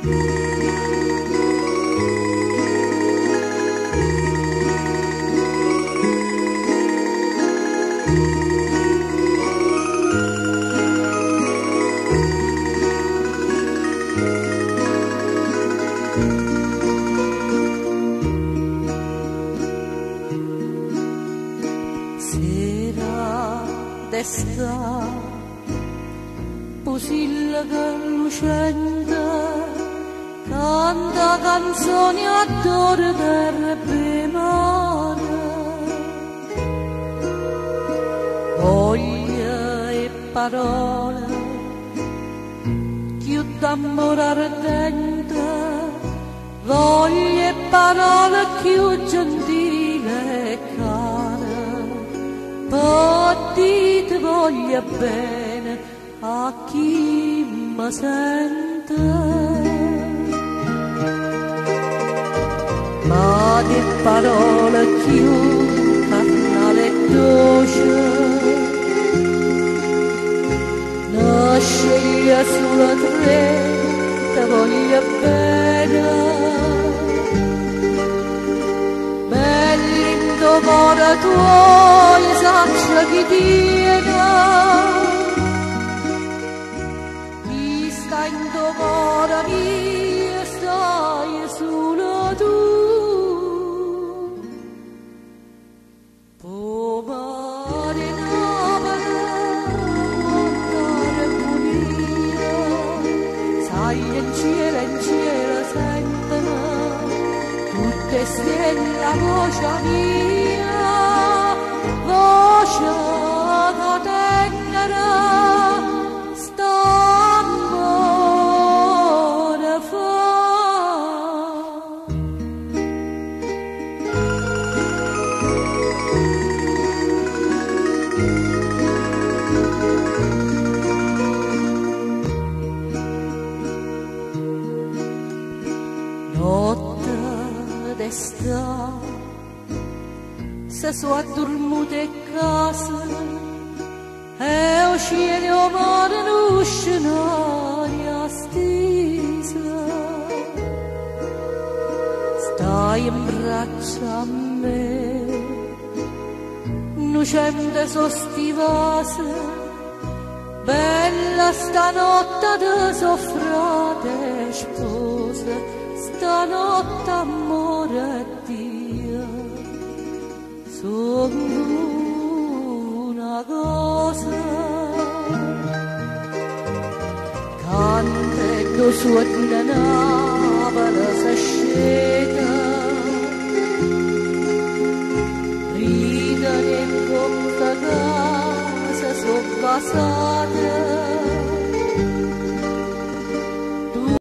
Destra, pusilla che lucente, canta canzoni a dore per mare. Voglia e parole, più d'amore ardente, voglia e parole più gentile e care. Ti voglia bene a chi mi sente, ma di parole più carnale e dolce non sceglie solo tre, ti voglia bene. Dov'ora tuoi saccia chi tiene, chi sta in dov'ora mia stai solo tu. Pomare navale, montare buia, sai in cielo sentono tutte stelle a voce mia, voce da tenera, stampone fa. Notte d'estate, se sono addormuta in casa e o cielo o mare non scenaria stesa, stai in braccio a me, innocente sostivase, bella stanotte de soffrate sposa, stanotte amore Dio. Sono una cosa, canta e do suona nave si sceta, ride e gonfa casa sono passate.